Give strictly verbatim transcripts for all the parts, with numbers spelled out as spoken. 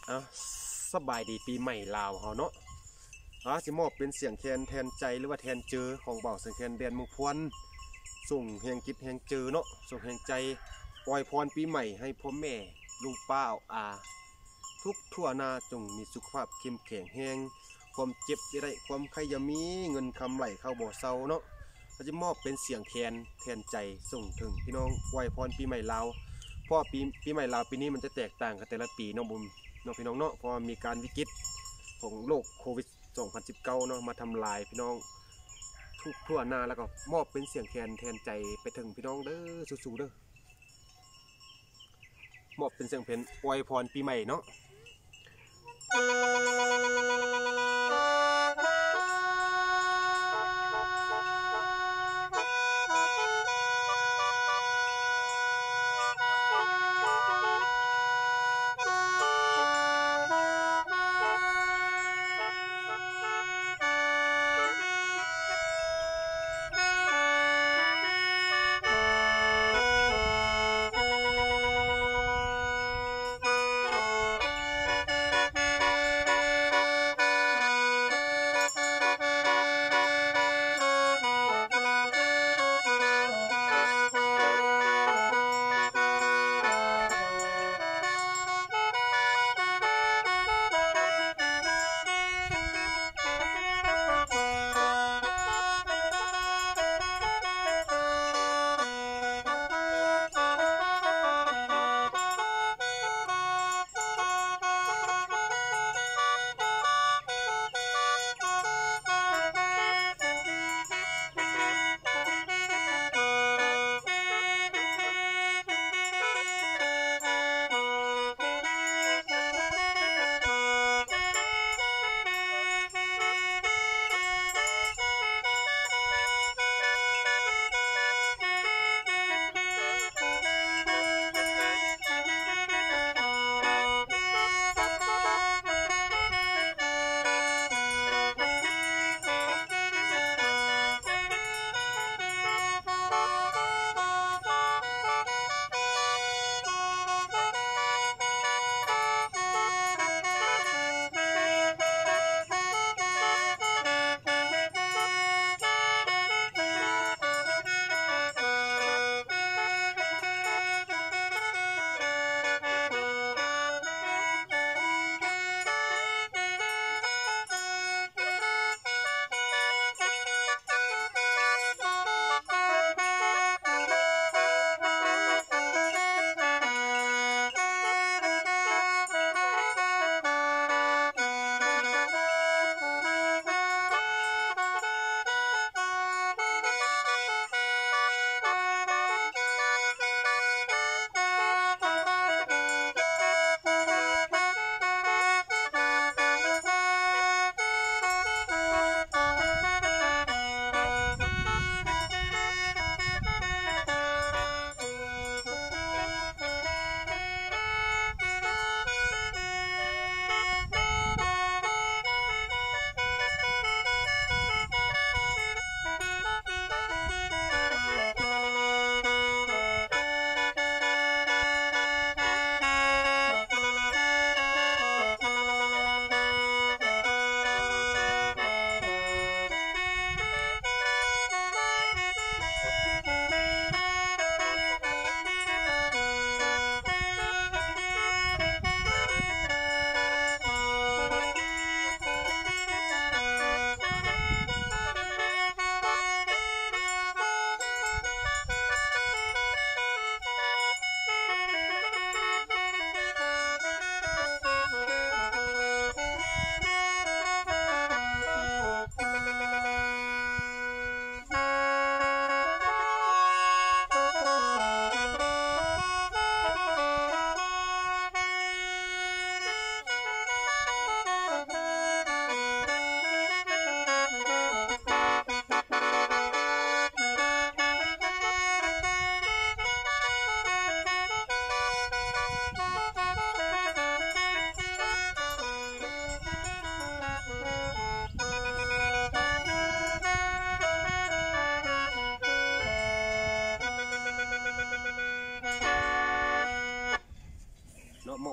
อ่ะสบายดีปีใหม่ลาวเฮาเนาะอ่ะสิมอบเป็นเสียงแคนแทนใจหรือว่าแทนเจอของเบาเสียงแคนแดนมุงพวนส่งแห่งกิจแห่งเจอเนาะส่งแห่งใจปล่อยพรปีใหม่ให้พ่อแม่ลุงป้าอาทุกทั่วหน้าจงมีสุขภาพเข้มแข็งแรงความเจ็บจะได้ความใครจะมีเงินคำไหลเข้าบ่อเซาเนาะเขาจะมอบเป็นเสียงแคนแทนใจส่งถึงพี่น้องปล่อยพรปีใหม่ลาวเพราะปีปีใหม่ลาวปีนี้มันจะแตกต่างกันแต่ละปีเนาะบุญน้องพี่น้องเนาะเพราะมีการวิกฤตของโรคโควิดสองพันสิบเก้าเนาะมาทำลายพี่น้องทุกทั่วหน้าแล้วก็มอบเป็นเสียงแคนแทนใจไปถึงพี่น้องเด้อสู้ๆเด้อมอบเป็นเสียงเพลงอวยพรปีใหม่เนาะ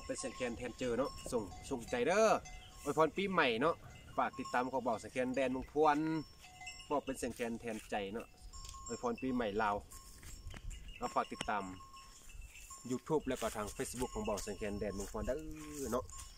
เป็นเสียงแคนแทนเจอเนาะส่งส่งใจเด้ออวยพรปีใหม่เนาะฝากติดตามของเบาเสียงแคนแดนเมืองพวนมอบเป็นเสียงแคนแทนใจเนาะอวยพรปีใหม่ลาวแล้วฝากติดตาม YouTube แล้วก็ทาง Facebook ของเบาเสียงแคนแดนเมืองพวนเด้อเนาะ